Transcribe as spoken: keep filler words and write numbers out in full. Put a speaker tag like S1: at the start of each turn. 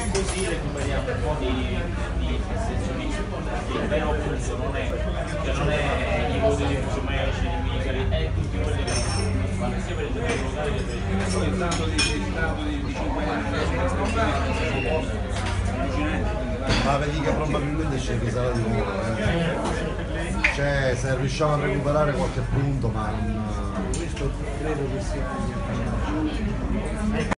S1: così recuperiamo un po' di, di sensorifico. Il vero punto non è, cioè non è i voti di Fusumeci, di Micari, è tutti quelli che fanno sia per il gioco locale che per il gioco.
S2: Poi il dato di cinque anni
S3: ma vedi che probabilmente c'è chi sarà di nuovo, eh. Cioè se riusciamo a recuperare qualche punto, ma non...
S2: questo credo che sia